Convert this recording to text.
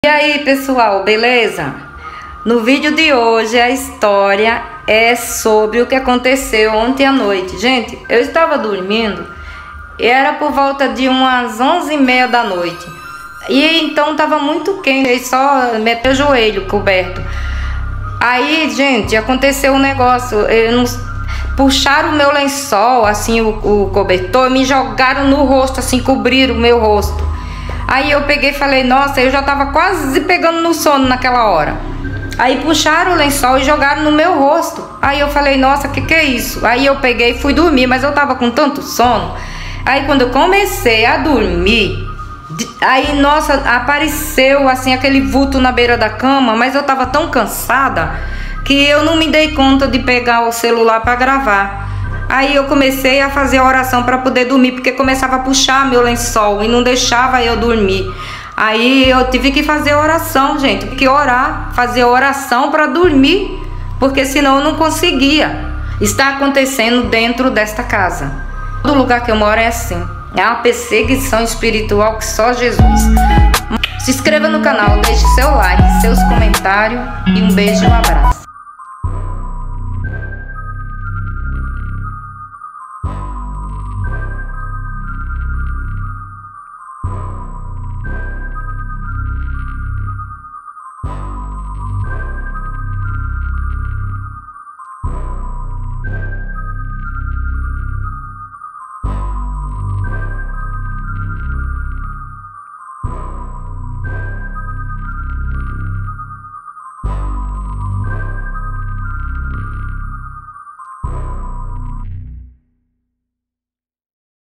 E aí, pessoal, beleza? No vídeo de hoje a história é sobre o que aconteceu ontem à noite. Gente, eu estava dormindo e era por volta de umas 11h30 da noite. E então estava muito quente, e só meteu o joelho coberto. Aí, gente, aconteceu um negócio. Puxaram o meu lençol, assim, o cobertor, e me jogaram no rosto, assim, cobriram o meu rosto. Aí eu peguei e falei, nossa, eu já tava quase pegando no sono naquela hora. Aí puxaram o lençol e jogaram no meu rosto. Aí eu falei, nossa, que é isso? Aí eu peguei e fui dormir, mas eu tava com tanto sono. Aí quando eu comecei a dormir, aí, nossa, apareceu assim aquele vulto na beira da cama, mas eu tava tão cansada que eu não me dei conta de pegar o celular para gravar. Aí eu comecei a fazer a oração para poder dormir, porque começava a puxar meu lençol e não deixava eu dormir. Aí eu tive que fazer oração, gente, tive que orar, fazer oração para dormir, porque senão eu não conseguia. Está acontecendo dentro desta casa. Todo lugar que eu moro é assim. É uma perseguição espiritual que só Jesus. Se inscreva no canal, deixe seu like, seus comentários e um beijo e um abraço.